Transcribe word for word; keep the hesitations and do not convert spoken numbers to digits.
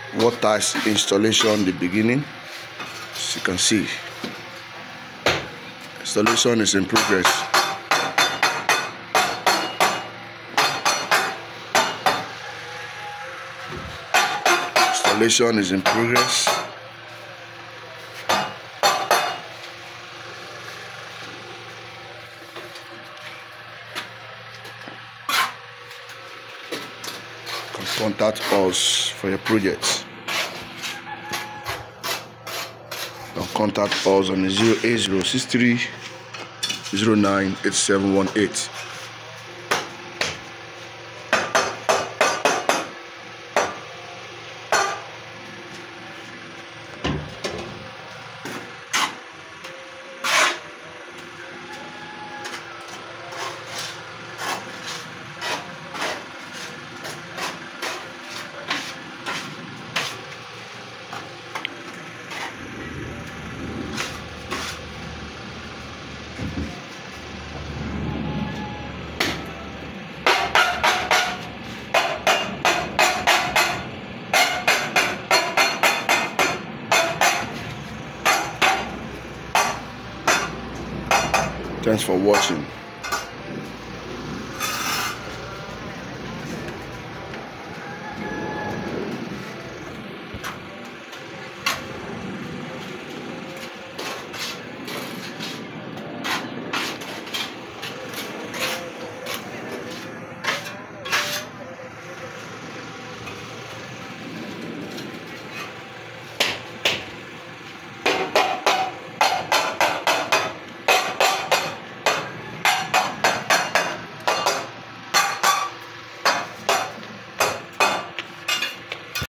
water installation, the beginning. As you can see, installation is in progress. Installation is in progress. Contact us for your projects. Contact us on zero eight zero six three zero nine eight seven one eight. Thanks for watching.